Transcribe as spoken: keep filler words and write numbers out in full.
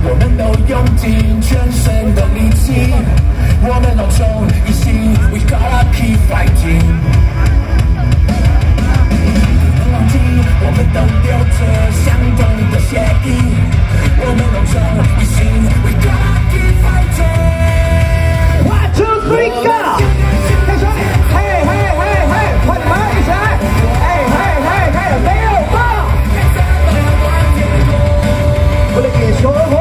我们都用尽全身的力气，我们同衷一心 ，We gotta keep fighting。不能忘记，我们都流着相同的血液，我们同衷一心 ，We gotta keep fighting。One two three go！ 看兄弟，嘿嘿嘿嘿，快点来一起来，嘿嘿嘿嘿，没有棒！为了给球而活。